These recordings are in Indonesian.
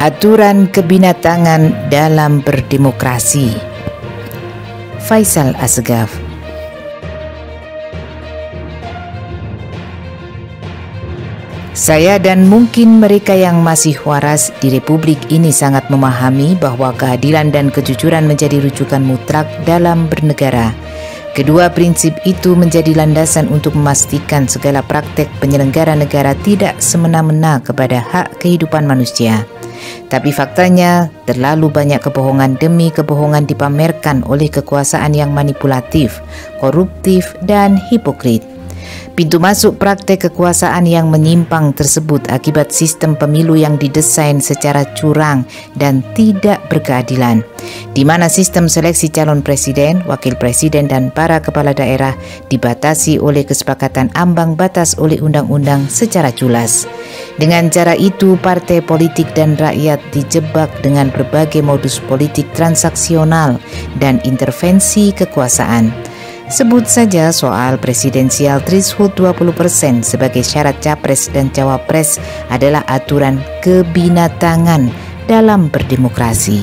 Aturan kebinatangan dalam berdemokrasi. Faisal Assegaf. Saya dan mungkin mereka yang masih waras di Republik ini sangat memahami bahwa keadilan dan kejujuran menjadi rujukan mutlak dalam bernegara. Kedua prinsip itu menjadi landasan untuk memastikan segala praktek penyelenggara negara tidak semena-mena kepada hak kehidupan manusia. Tapi faktanya, terlalu banyak kebohongan demi kebohongan dipamerkan oleh kekuasaan yang manipulatif, koruptif, dan hipokrit. Pintu masuk praktek kekuasaan yang menyimpang tersebut akibat sistem pemilu yang didesain secara curang dan tidak berkeadilan, di mana sistem seleksi calon presiden, wakil presiden, dan para kepala daerah dibatasi oleh kesepakatan ambang batas oleh undang-undang secara jelas. Dengan cara itu, partai politik dan rakyat dijebak dengan berbagai modus politik transaksional dan intervensi kekuasaan. Sebut saja soal presidensial threshold 20% sebagai syarat capres dan cawapres adalah aturan kebinatangan dalam berdemokrasi.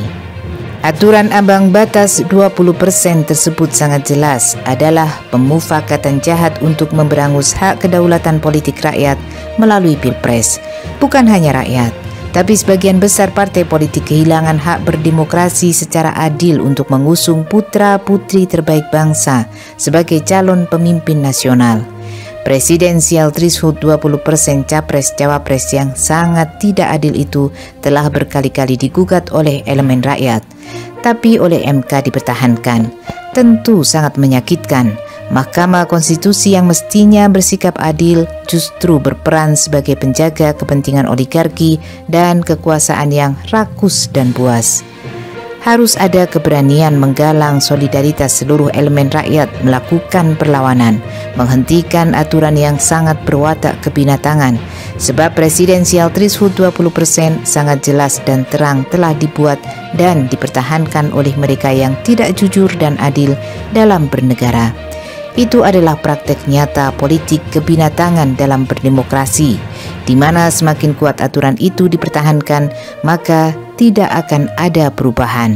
Aturan ambang batas 20% tersebut sangat jelas adalah pemufakatan jahat untuk memberangus hak kedaulatan politik rakyat melalui pilpres. Bukan hanya rakyat, tapi sebagian besar partai politik kehilangan hak berdemokrasi secara adil untuk mengusung putra-putri terbaik bangsa sebagai calon pemimpin nasional. Presidensial threshold 20% capres-cawapres yang sangat tidak adil itu telah berkali-kali digugat oleh elemen rakyat, tapi oleh MK dipertahankan. Tentu sangat menyakitkan. Mahkamah Konstitusi yang mestinya bersikap adil justru berperan sebagai penjaga kepentingan oligarki dan kekuasaan yang rakus dan buas. Harus ada keberanian menggalang solidaritas seluruh elemen rakyat melakukan perlawanan, menghentikan aturan yang sangat berwatak kebinatangan, sebab presidensial threshold 20% sangat jelas dan terang telah dibuat dan dipertahankan oleh mereka yang tidak jujur dan adil dalam bernegara. Itu adalah praktek nyata politik kebinatangan dalam berdemokrasi, di mana semakin kuat aturan itu dipertahankan, maka tidak akan ada perubahan.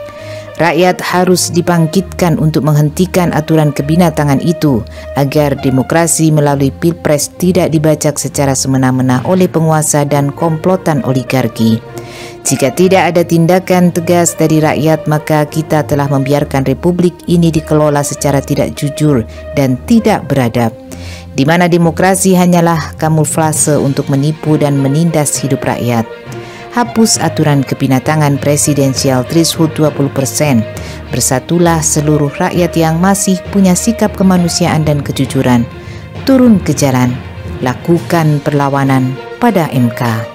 Rakyat harus dibangkitkan untuk menghentikan aturan kebinatangan itu agar demokrasi melalui pilpres tidak dibajak secara semena-mena oleh penguasa dan komplotan oligarki. Jika tidak ada tindakan tegas dari rakyat, maka kita telah membiarkan republik ini dikelola secara tidak jujur dan tidak beradab, di mana demokrasi hanyalah kamuflase untuk menipu dan menindas hidup rakyat. Hapus aturan kebinatangan presidensial threshold 20%. Bersatulah seluruh rakyat yang masih punya sikap kemanusiaan dan kejujuran. Turun ke jalan, lakukan perlawanan pada MK.